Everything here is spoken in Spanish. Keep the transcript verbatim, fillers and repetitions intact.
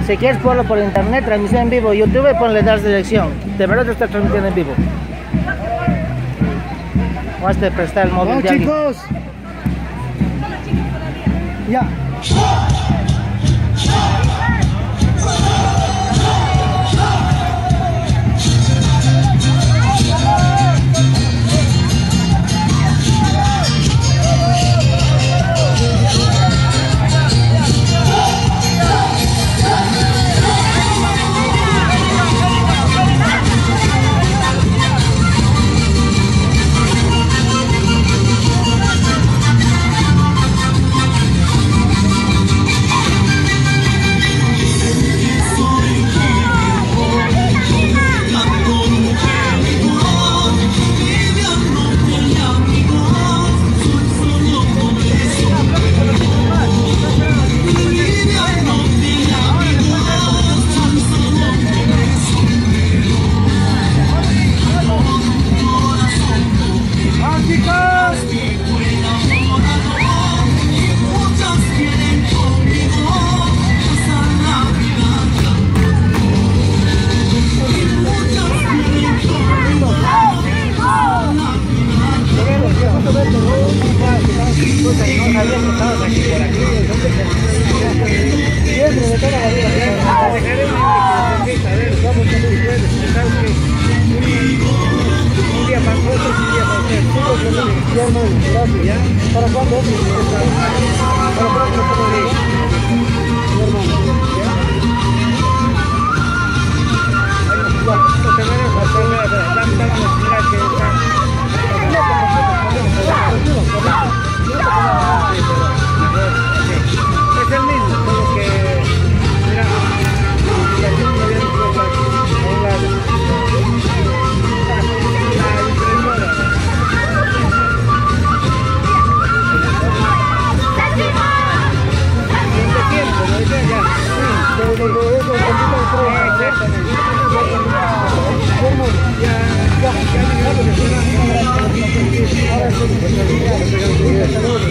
Si quieres ponlo por internet, transmisión en vivo, YouTube, ponle das dirección. De verdad te estás transmitiendo en vivo. Vas a prestar el móvil. ¡Oh, de chicos! Ya. ¿Para cuándo? Para próximo. Es el mismo, solo que mira, la ya, ya, ya,